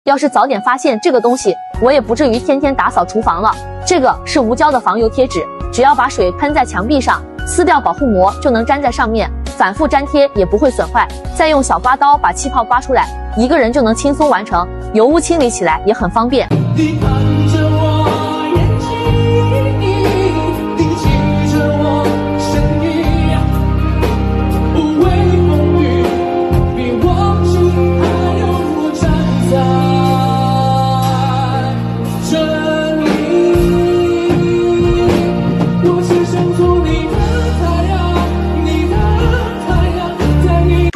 要是早点发现这个东西，我也不至于天天打扫厨房了。这个是无胶的防油贴纸，只要把水喷在墙壁上，撕掉保护膜就能粘在上面，反复粘贴也不会损坏。再用小刮刀把气泡刮出来，一个人就能轻松完成，油污清理起来也很方便。 你看着我眼睛，听清着我声音，无畏风雨，别忘记还有我站在这里。我只想做你的太阳，你的太阳，在你。